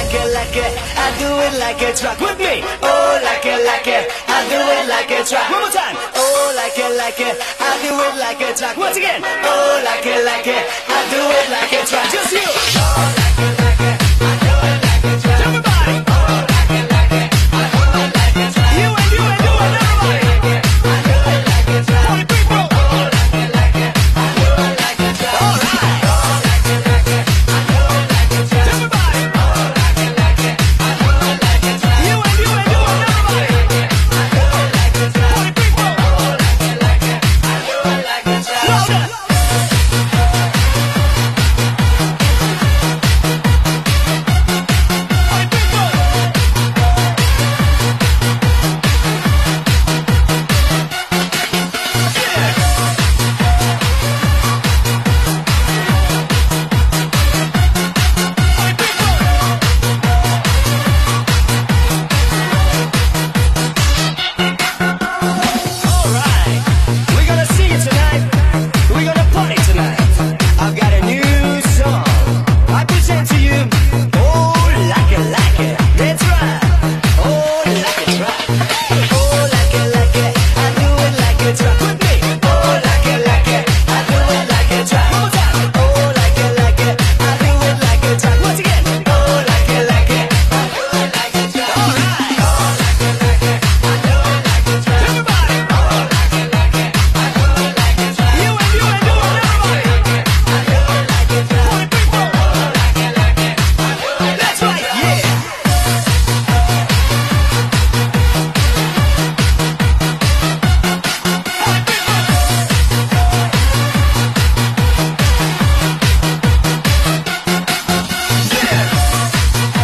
like it, I do it like it. Rock with me. Oh, like it, I do it like it. Rock one more time. Oh, like it, I do it like it. Rock once again. Oh, like it, I do it like it. Rock just you. Oh, like it, I do it like it. Rock everybody. Oh, like it, I do it like it. Rock you and you and you and everybody. I do it like it. Rock 40 people. Oh, like it, I do it like it. Rock all right. Oh, like it, I do it like it. Rock everybody. Oh, like it, I do it like it. Rock you and you and you and everybody. I do it like it. Rock 40 people. Oh, like it, I do it like it. Louder.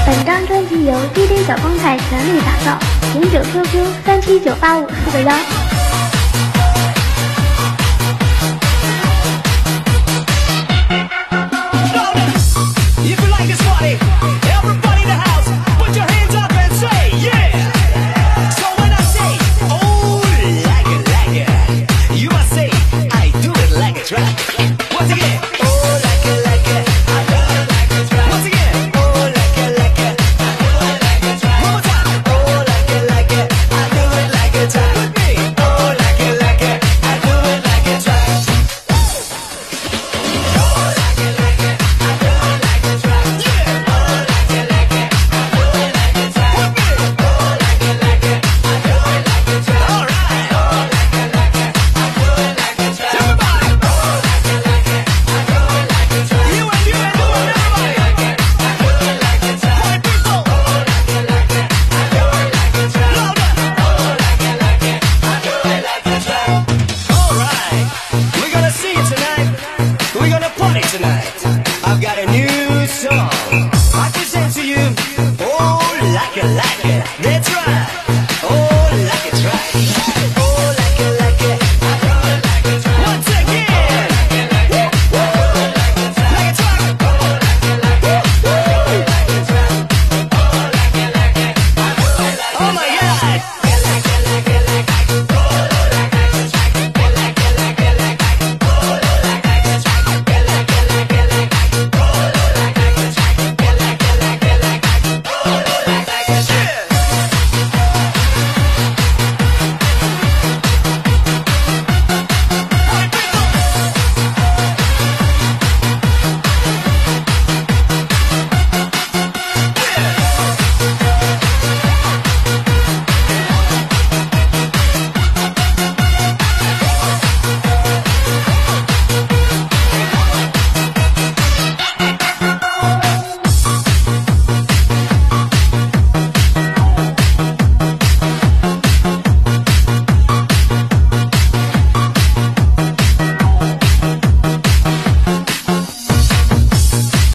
由 DJ 小光台全力打造，请9QQ3798541。